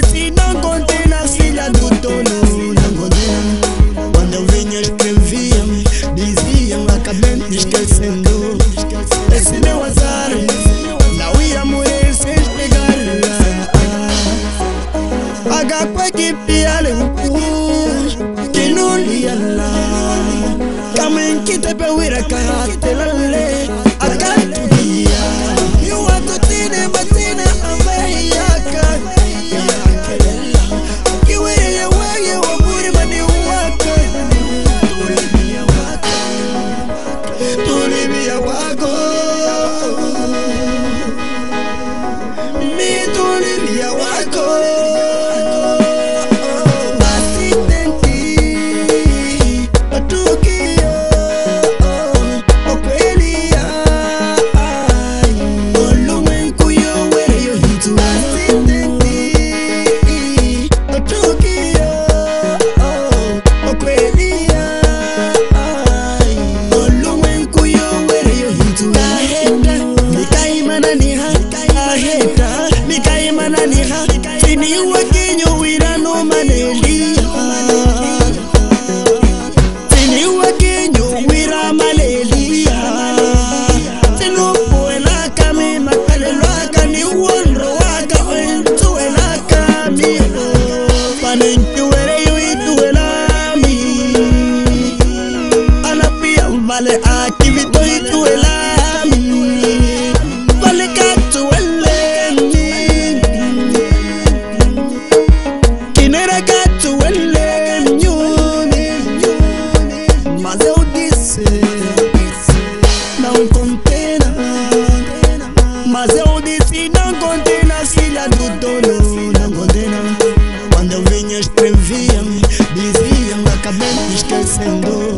disse não condena, filha do dono, não condena. Quando eu vinha escreviam, diziam, acabei me esquecendo. Esse meu azar, não ia morrer sem pegar lá. Agakwa que piale que não lia lá. Kamen que te pewira kahate lale. Agatu dia, you want to tine batina avayaka. You wear your way, you are putting money waka. Tulibia wako, me tulibia wako. Vale activito y tu el ami, vale catu el quien era catu el mas eu disse não contena, mas eu disse não contena, filha do dono, não condena. Quando eu vinha escreviam, diziam, acabei me esquecendo.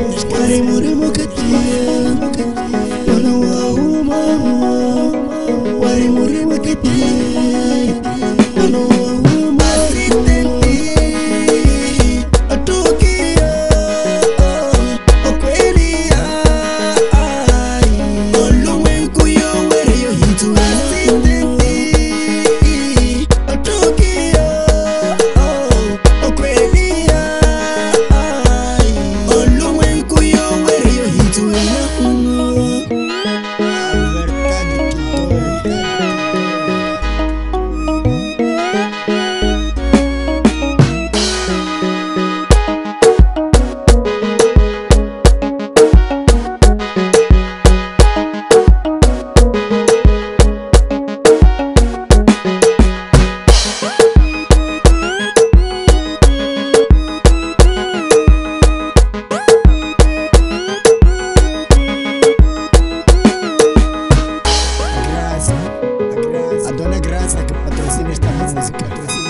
Que patrocina esta música.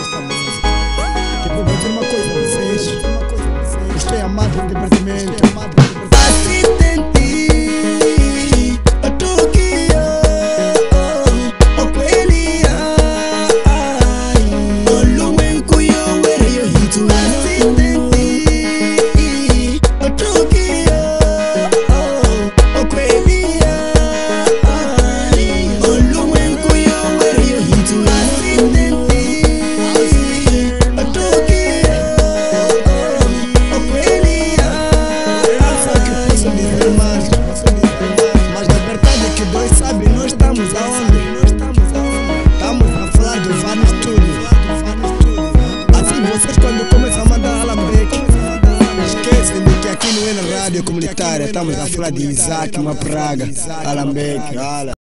Tipo, vou dizer uma coisa a vocês. Estou amado no departamento. Comunitária, estamos a falar de Isaac, uma praga, Alambeque.